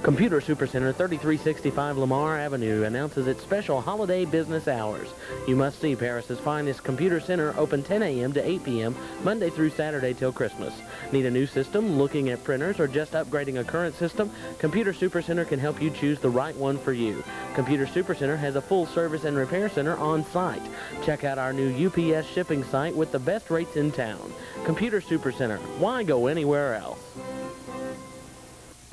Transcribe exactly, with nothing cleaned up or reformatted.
Computer Supercenter, thirty-three sixty-five Lamar Avenue, announces its special holiday business hours. You must see Paris's finest computer center, open ten a m to eight p m Monday through Saturday till Christmas. Need a new system, looking at printers, or just upgrading a current system? Computer Supercenter can help you choose the right one for you. Computer Supercenter has a full service and repair center on site. Check out our new U P S shipping site with the best rates in town. Computer Supercenter. Why go anywhere else?